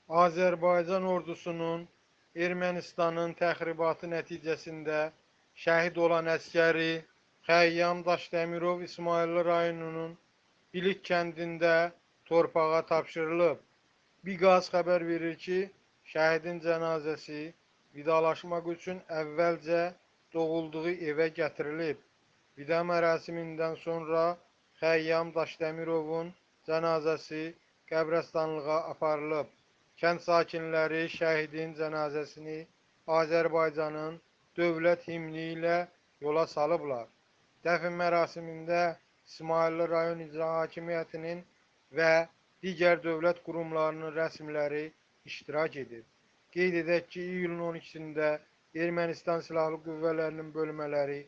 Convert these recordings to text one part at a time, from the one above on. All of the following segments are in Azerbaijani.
Azərbaycan ordusunun Ermənistanın təxribatı nəticəsində şəhid olan əsgəri Xəyyam Daşdəmirov İsmayıllı rayonunun Bilik kəndində torpağa tapşırılıb. Biqaz xəbər verir ki, şəhidin cənazəsi vidalaşmaq üçün əvvəlcə doğulduğu evə gətirilib. Vida mərasimindən sonra Xəyyam Daşdəmirovun cənazəsi qəbrəstanlığa aparılıb. Kənd sakinləri şəhidin cənazəsini Azərbaycanın dövlət himni ilə yola salıblar. Dəfn mərasimində İsmayıllı rayon İcra Hakimiyyətinin və digər dövlət qurumlarının rəsmiləri iştirak edib. Qeyd edək ki, iyulun 12-sində Ermənistan Silahlı Qüvvələrinin bölmələri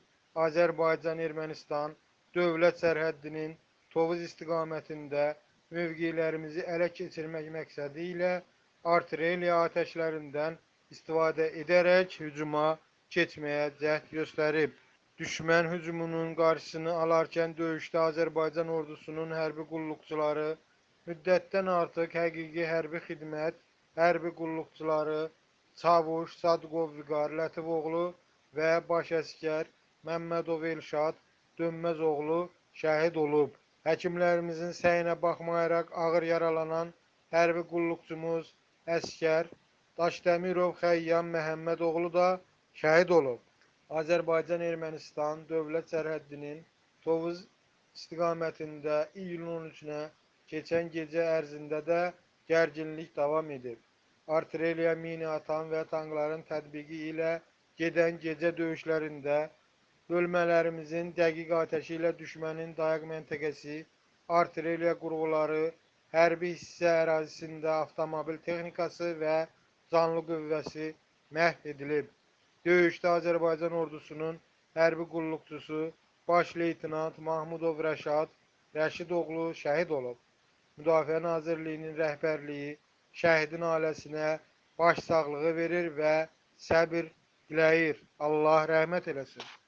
Azərbaycan-Ermənistan dövlət sərhəddinin Tovuz istiqamətində mövqelərimizi ələ keçirmək məqsədi ilə artilleriya atəşlərindən istifadə edərək hücuma keçməyə cəhd göstərib. Düşmən hücumunun qarşısını alarkən döyüşdə Azərbaycan ordusunun hərbi qulluqçuları müddətdən artıq həqiqi hərbi xidmət, hərbi qulluqçuları Çavuş Sadıqov Vüqar Lətifoğlu və baş əsgər Məmmədov Elşad Dönməzoğlu şəhid olub. Həkimlərimizin səyinə baxmayaraq ağır yaralanan hərbi qulluqçumuz əsgər Daşdəmirov Xəyyam Məhəmmədoğlu da şəhid olub. Azərbaycan-Ermənistan dövlət sərhəddinin Tovuz istiqamətində iyulun 13-nə keçən gecə ərzində də gərginlik davam edib. Artilleriya, mina atan və tankların tətbiqi ilə gedən gecə döyüşlərində bölmələrimizin dəqiq atəşi ilə düşmənin dayaq məntəqəsi, artilleriya qurğuları, hərbi hissə ərazisində avtomobil texnikası və canlı qüvvəsi məhv edilib. Döyüşdə Azərbaycan ordusunun hərbi qulluqçusu baş leytenant Mahmudov Rəşad Rəşidoğlu şəhid olub. Müdafiə Nazirliyinin rəhbərliyi şəhidin ailəsinə başsağlığı verir və səbir diləyir. Allah rəhmət eləsin.